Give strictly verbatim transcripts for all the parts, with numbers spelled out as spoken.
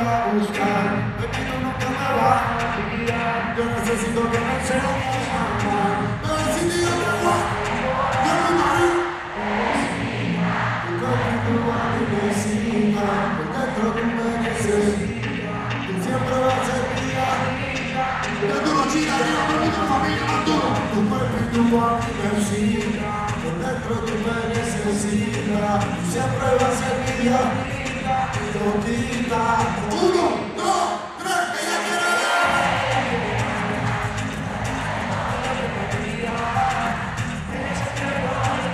a buscar, pero nunca me va a mirar. Yo necesito que me enseñes a amar. No decidí otra vez, yo me morí. Tu cuerpo y tu alma me necesita, por dentro tú me necesitas. Tú siempre vas a ser mía. Yo tú no chidas, yo no me mi familia más duro. Tu cuerpo y tu alma me necesita, por dentro tú me necesitas. Tú siempre vas a ser mía. Loquita. Uno, dos, tres, que ella quiere ver. Ella quiere ver,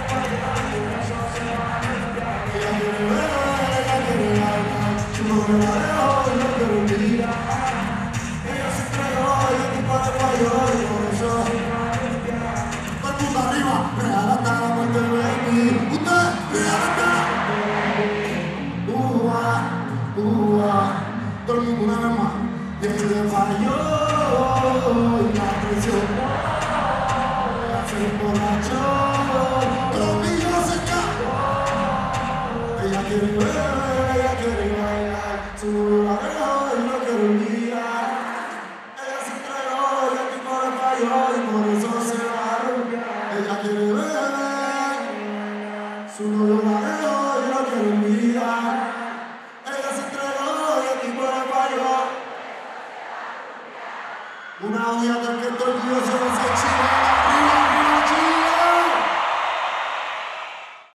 ella quiere ver. Su nombre la dejo y no quiero olvidar. Ella se entregó y el tipo le falló y por eso todo el mundo arriba, real hasta la muerte, baby. Usted, real hasta la todo el mundo una vez más, y él le falló y la presionó, se emborrachó, los niños se escapó. Ella quiere beber, ella quiere bailar, su novio la dejó y no quiere olvidar. Ella se entregó y el tipo le falló y por eso se va a rumbear. Ella quiere beber, su novio la dejó y no quiere olvidar. Una olla del que estoy yo se